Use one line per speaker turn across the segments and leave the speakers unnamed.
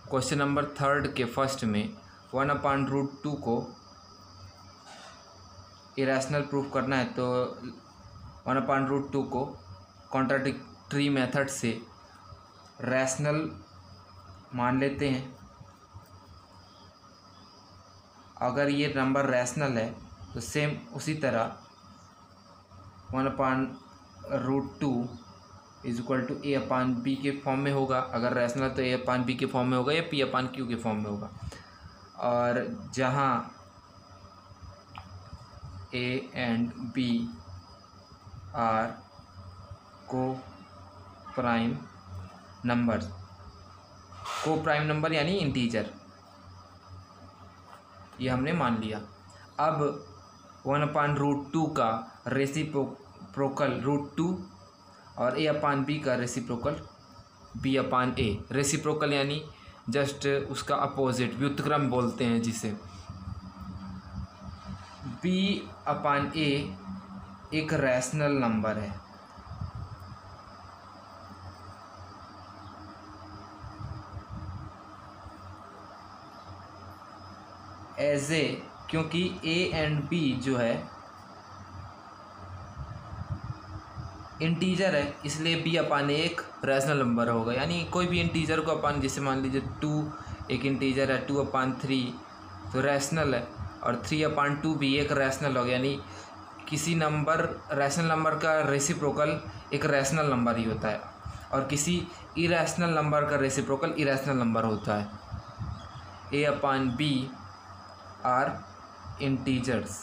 Question number 3 के first में 1/√2 को इरेशनल प्रूफ करना है, तो 1/√2 को कॉन्ट्राडिक्टरी मेथड से रैशनल मान लेते हैं। अगर ये नंबर रैशनल है तो सेम उसी तरह 1/√2 = a/b के फॉर्म में होगा। अगर रैशनल तो a/b के फॉर्म में होगा या p/q के फॉर्म में होगा। और जहाँ a एंड b आर को प्राइम नंबर यानी इंटीजर, ये हमने मान लिया। अब 1/√2 का रेसिप्रोकल √2 और a/b का रेसिप्रोकल b/a। रेसिप्रोकल यानी जस्ट उसका अपोजिट, व्युत्क्रम बोलते हैं जिसे। b/a एक रैशनल नंबर है। एज ए, क्योंकि a एंड b जो है इंटीजर है, इसलिए b/a एक रैशनल नंबर होगा। यानी कोई भी इंटीजर को अपन, जैसे मान लीजिए 2 एक इंटीजर है, 2/3 तो रैशनल है, और 3/2 भी एक रैशनल होगा। यानी किसी नंबर रैशनल नंबर का रेसिप्रोकल एक रैशनल नंबर ही होता है, और किसी इरैशनल नंबर का रेसिप्रोकल इरैशनल नंबर होता है। a/b are integers.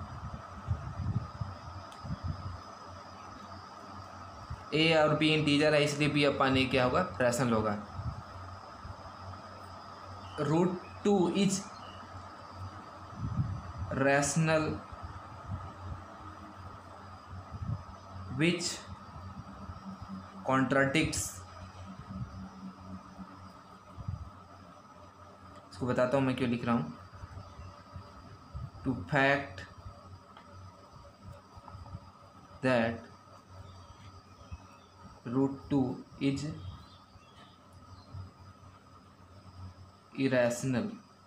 a और b इंटीजर है, इसलिए b/a क्या होगा, रैशनल होगा। √2 इज रैशनल विच कॉन्ट्राडिक्ट्स, इसको बताता हूँ मैं क्यों लिख रहा हूँ। To fact that √2 is irrational.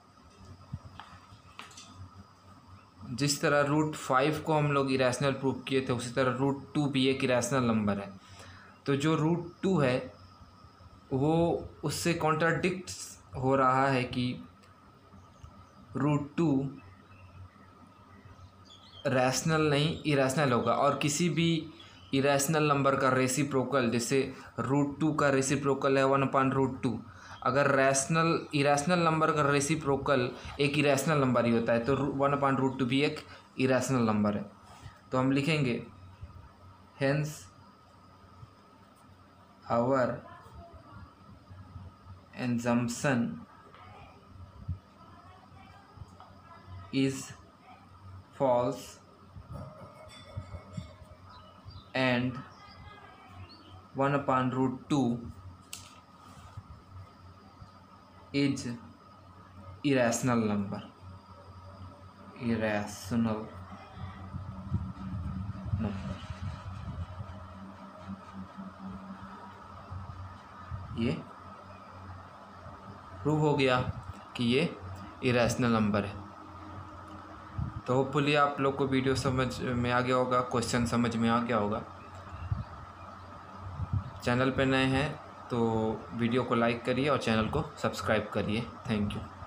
जिस तरह √5 को हम लोग इरेशनल प्रूफ किए थे, उसी तरह √2 भी एक इरेशनल नंबर है। तो जो √2 है वो उससे कॉन्ट्राडिक्ट हो रहा है कि √2 रैशनल नहीं इरेशनल होगा। और किसी भी इरेशनल नंबर का रेसिप्रोकल, जैसे √2 का रेसिप्रोकल है 1/√2, अगर इरेशनल नंबर का रेसिप्रोकल एक इरेशनल नंबर ही होता है, तो 1/√2 भी एक इरेशनल नंबर है। तो हम लिखेंगे hence our assumption is false and 1/√2 is irrational number। ये प्रूव हो गया कि ये इरेशनल नंबर है। तो होपफुली आप लोग को वीडियो समझ में आ गया होगा, क्वेश्चन समझ में आ गया होगा। चैनल पे नए हैं तो वीडियो को लाइक करिए और चैनल को सब्सक्राइब करिए। Thank you.